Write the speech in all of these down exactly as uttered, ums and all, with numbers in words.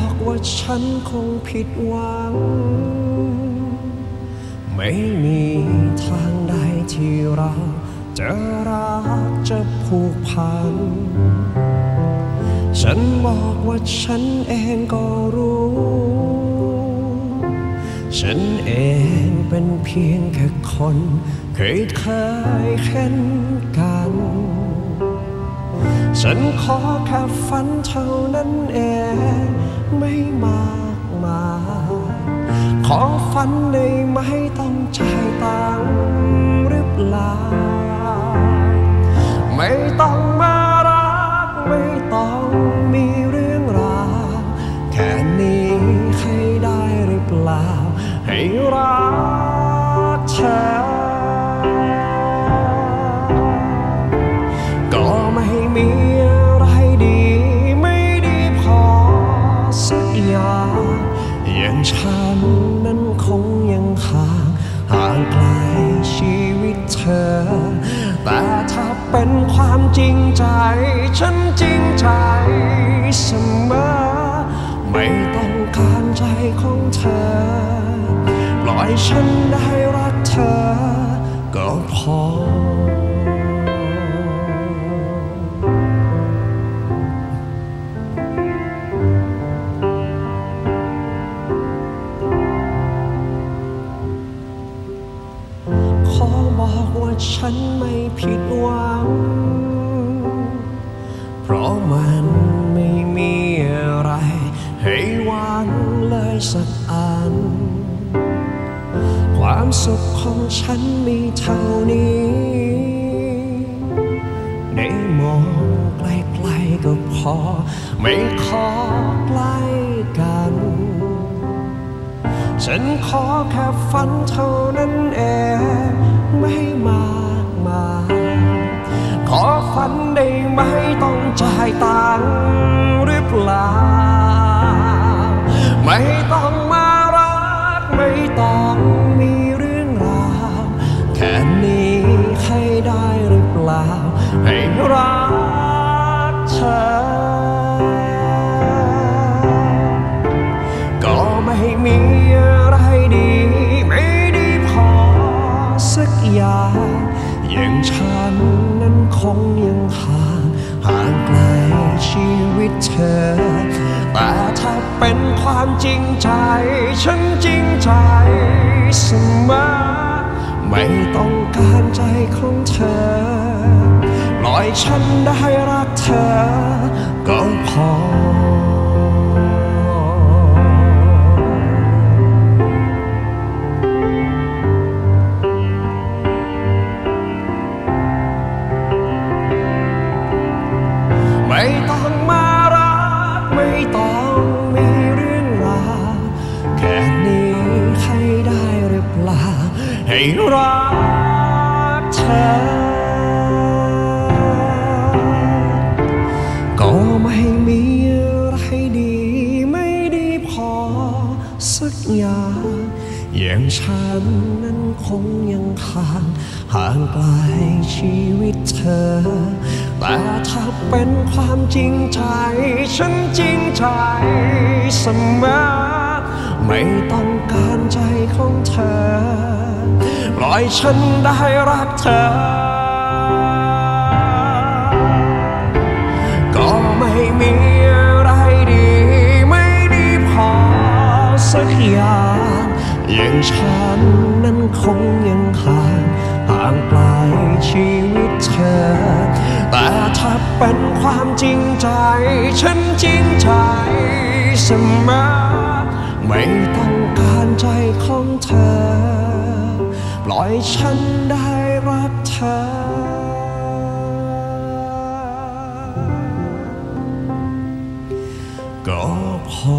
บอกว่าฉันคงผิดหวังไม่มีทางใดที่เราจะรักจะผูกพันฉันบอกว่าฉันเองก็รู้ฉันเองเป็นเพียงแค่คนเคยเคยเห็นกันฉันขอแค่ฝันเท่านั้นเองไม่มากมายขอฝันได้ไหมต้องจ่ายตังค์หรือเปล่าไม่ต้องมารักไม่ต้องมีเรื่องราวแค่นี้ให้ได้หรือเปล่าให้รักเธอก็ไม่มีอะไรดีไม่ดีพอสักอย่างอย่างฉันนั้นคงยังห่างห่างไกลชีวิตเธอแต่ถ้าเป็นความจริงใจฉันจริงใจเสมอไม่ต้องการใจของเธอปล่อยฉันได้รักเธอก็พอขอบอกว่าฉันไม่ผิดหวังเพราะมันไม่มีอะไรให้หวังเลยสักอันความสุขของฉันมีเท่านี้ได้มองไกลๆก็พอไม่ขอใกล้กันฉันขอแค่ฝันเท่านั้นเองไม่มากมายขอฝันได้ไหมต้องจ่ายตังค์หรือเปล่าไม่ต้องมารักไม่ต้องมีเรื่องราวแค่นี้ให้ได้หรือเปล่าให้รักเธอก็ไม่มีอะไรดีไม่ดีพอสักอย่างอย่างฉันนั้นคงยังห่างห่างไกลชีวิตเธอแต่ถ้าเป็นความจริงใจฉันจริงใจเสมอไม่ต้องการใจของเธอปล่อยฉันได้รักเธอก็พอไม่ต้องมารักไม่ต้องมีเรื่องราวแค่นี้ให้ได้หรือเปล่าให้รักเธอก็ไม่มีอะไรดีไม่ดีพอสักอย่างอย่างฉันนั้นคงยังห่างห่างไกลชีวิตเธอแต่ถ้าเป็นความจริงใจฉันจริงใจเสมอไม่ต้องการใจของเธอปล่อยฉันได้รักเธอก็ไม่มีอะไรดีไม่ดีพอสักอย่างอย่างฉันนั้นคงยังห่างห่างไกลชีวิตเธอแต่ถ้าเป็นความจริงใจฉันจริงใจเสมอไม่ต้องการใจของเธอปล่อยฉันได้รักเธอก็พอ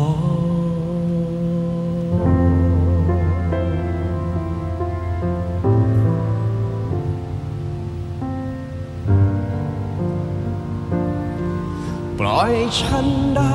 ปล่อยฉันได้